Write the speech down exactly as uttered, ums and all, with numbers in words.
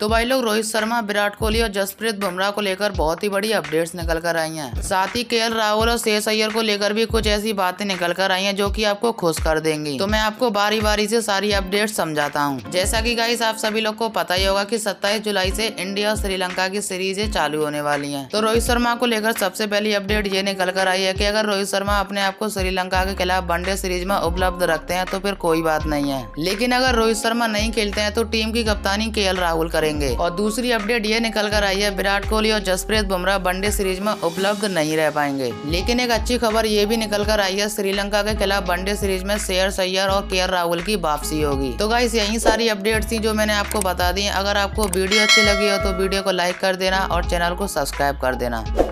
तो भाई लोग रोहित शर्मा, विराट कोहली और जसप्रीत बुमराह को लेकर बहुत ही बड़ी अपडेट्स निकल कर आई हैं। साथ ही केएल राहुल और श्रेयस अय्यर को लेकर भी कुछ ऐसी बातें निकल कर आई हैं जो कि आपको खुश कर देंगी। तो मैं आपको बारी बारी से सारी अपडेट्स समझाता हूं। जैसा कि गाइस आप सभी लोग को पता ही होगा कि सत्ताईस जुलाई से इंडिया और श्रीलंका की सीरीज चालू होने वाली है। तो रोहित शर्मा को लेकर सबसे पहली अपडेट ये निकल कर आई है कि अगर रोहित शर्मा अपने आप को श्रीलंका के खिलाफ वनडे सीरीज में उपलब्ध रखते हैं तो फिर कोई बात नहीं है, लेकिन अगर रोहित शर्मा नहीं खेलते हैं तो टीम की कप्तानी केएल राहुल करेंगे। और दूसरी अपडेट ये निकल कर आई है विराट कोहली और जसप्रीत बुमराह वनडे सीरीज में उपलब्ध नहीं रह पाएंगे। लेकिन एक अच्छी खबर ये भी निकल कर आई है श्रीलंका के खिलाफ वनडे सीरीज में श्रेयस अय्यर और केएल राहुल की वापसी होगी। तो गाइस यही सारी अपडेट थी जो मैंने आपको बता दी। अगर आपको वीडियो अच्छी लगी हो तो वीडियो को लाइक कर देना और चैनल को सब्सक्राइब कर देना।